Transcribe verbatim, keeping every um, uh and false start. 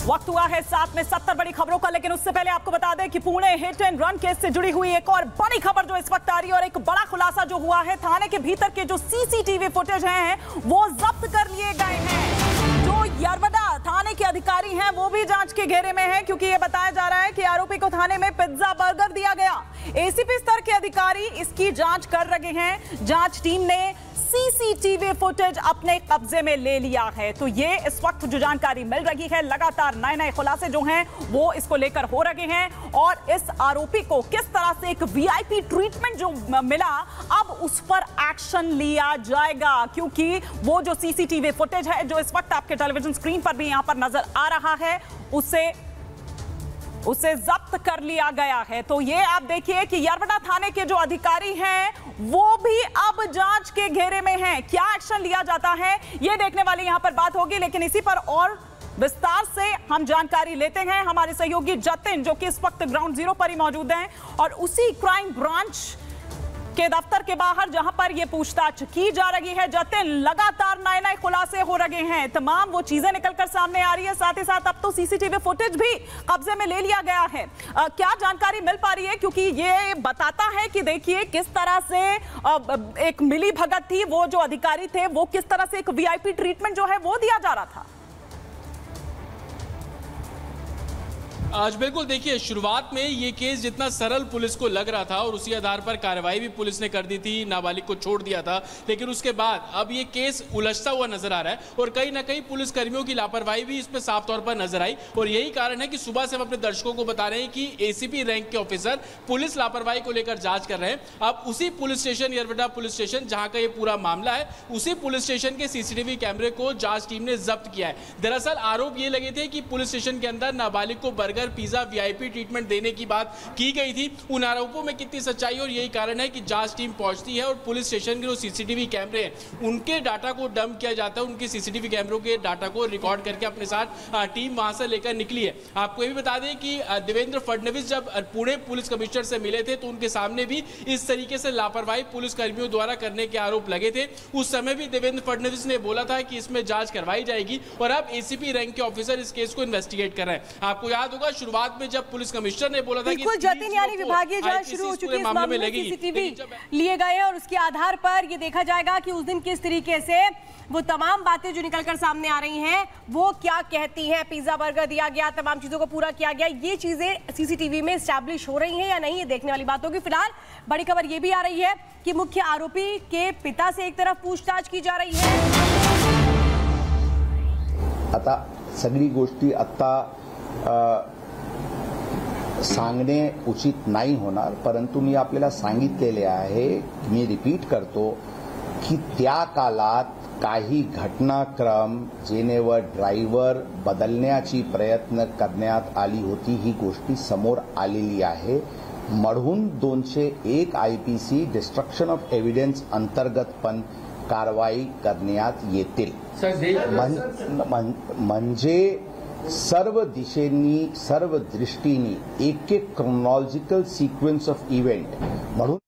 वक्त हुआ है साथ में सत्तर बड़ी खबरों का, लेकिन उससे पहले आपको बता दें कि Pune hit and run case से जुड़ी हुई एक और बड़ी खबर जो इस वक्त आ रही है और एक बड़ा खुलासा जो हुआ है। थाने के भीतर के जो सीसीटीवी फुटेज हैं वो जब्त कर लिए गए हैं। जो यरवदा थाने के अधिकारी हैं वो भी जांच के घेरे में हैं, क्योंकि ये बताया जा रहा है कि आरोपी को थाने में पिज्जा बर्गर दिया गया। एसीपी स्तर के अधिकारी इसकी जांच कर रहे हैं। जांच टीम ने सीसीटीवी फुटेज अपने कब्जे में ले लिया है। तो ये इस वक्त जो जानकारी मिल रही है, लगातार नए नए खुलासे जो हैं वो इसको लेकर हो रहे हैं और इस आरोपी को किस तरह से एक वीआईपी ट्रीटमेंट जो मिला, अब उस पर एक्शन लिया जाएगा, क्योंकि वो जो सीसीटीवी फुटेज है जो इस वक्त आपके टेलीविजन स्क्रीन पर भी यहां पर नजर आ रहा है, उसे उसे जब्त कर लिया गया है। तो ये आप देखिए कि यरवदा थाने के जो अधिकारी हैं वो भी अब जांच के घेरे में हैं। क्या एक्शन लिया जाता है ये देखने वाली यहां पर बात होगी, लेकिन इसी पर और विस्तार से हम जानकारी लेते हैं। हमारे सहयोगी जतिन जो कि इस वक्त ग्राउंड जीरो पर ही मौजूद हैं और उसी क्राइम ब्रांच के दफ्तर के बाहर जहां पर यह पूछताछ की जा रही है। जतिन, लगातार नए नए खुलासे हो रहे हैं, तमाम वो चीजें निकलकर सामने आ रही है, साथ ही साथ अब तो सीसीटीवी फुटेज भी कब्जे में ले लिया गया है। आ, क्या जानकारी मिल पा रही है, क्योंकि ये बताता है कि देखिए किस तरह से आ, एक मिली भगत थी, वो जो अधिकारी थे वो किस तरह से एक वीआईपी ट्रीटमेंट जो है वो दिया जा रहा था। आज बिल्कुल देखिए, शुरुआत में ये केस जितना सरल पुलिस को लग रहा था और उसी आधार पर कार्रवाई भी पुलिस ने कर दी थी, नाबालिग को छोड़ दिया था, लेकिन उसके बाद अब ये केस उलझता हुआ नजर आ रहा है और कहीं ना कहीं पुलिस कर्मियों की लापरवाही भी इस पे साफ तौर पर नजर आई। और यही कारण है कि सुबह से हम अपने दर्शकों को बता रहे हैं कि एसीपी रैंक के ऑफिसर पुलिस लापरवाही को लेकर जांच कर रहे हैं। अब उसी police station, Yerwada police station जहां का ये पूरा मामला है, उसी पुलिस स्टेशन के सीसीटीवी कैमरे को जांच टीम ने जब्त किया है। दरअसल आरोप ये लगे थे कि पुलिस स्टेशन के अंदर नाबालिग को बर्गर, पिज्जा, वीआईपी ट्रीटमेंट देने की बात की गई थी। उन आरोपों में कितनी सच्चाई, और यही कारण है कि जांच टीम पहुंचती है और पुलिस स्टेशन के जो सीसीटीवी कैमरे हैं उनके डाटा को डंप किया जाता है। उनके सीसीटीवी कैमरों के डाटा को रिकॉर्ड करके अपने साथ टीम वहां से लेकर निकली है। आपको ये भी बता दें कि देवेंद्र फडणवीस जब पुणे पुलिस कमिश्नर से मिले थे तो उनके सामने भी इस तरीके से लापरवाही पुलिस कर्मियों द्वारा करने के आरोप लगे थे। उस समय भी देवेंद्र फडणवीस ने बोला था कि इसमें जांच करवाई जाएगी और अब एसीपी रैंक के ऑफिसर इस केस को इन्वेस्टिगेट कर रहे हैं। आपको याद होगा शुरुआत में जब पुलिस कमिश्नर ने बोला था कि जतिन, यानी विभागीय जांच शुरू हो चुकी है, इस मामले में सीसीटीवी लिए गए हैं और उसके आधार पर ये देखा जाएगा कि उस दिन किस तरीके से वो तमाम बातें जो निकलकर सामने आ रही हैं वो क्या कहती हैं। पिज्जा बर्गर दिया गया, तमाम चीजों को पूरा किया गया, ये चीजें सीसीटीवी में एस्टैब्लिश हो रही हैं या नहीं, ये देखने वाली बात होगी। फिलहाल बड़ी खबर ये भी आ रही है कि मुख्य आरोपी के पिता से एक तरफ पूछताछ की जा रही है। आता सगळी गोष्टी आता सांगणे उचित नाही होणार, परंतु मी आपल्याला सांगितलेले आहे, मी रिपीट करतो की त्या काळात काही घटनाक्रम जेनेवर ड्रायव्हर बदलण्याची प्रयत्न करण्यात आली होती, ही गोष्टी समोर आलेली आहे। म्हणून दोनशे एक आयपीसी डिस्ट्रक्शन ऑफ एव्हिडन्स अंतर्गत पण कारवाई करण्यात येतील। म्हणजे सर्व दिशेनी, सर्व दृष्टीनी एक एक क्रोनॉलॉजिकल सिक्वेन्स ऑफ इव्हेंट म्हणून